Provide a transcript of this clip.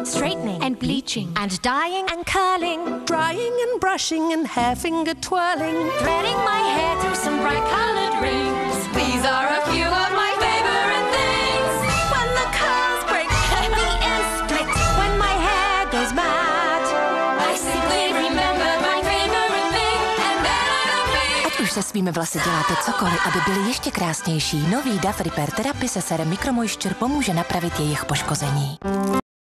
straightening and bleaching and dyeing and curling, drying and brushing and hair finger twirling, threading my hair through some bright colored rings. These are a few of my favorite things. When the curls break and the ends split, when my hair goes mad, I simply remember my favorite thing and then I don't think. Ať už se svými vlasy děláte cokoliv, aby byly ještě krásnější, nový DAF Repair Therapy se sérem Micro Moisture pomůže napravit jejich poškození.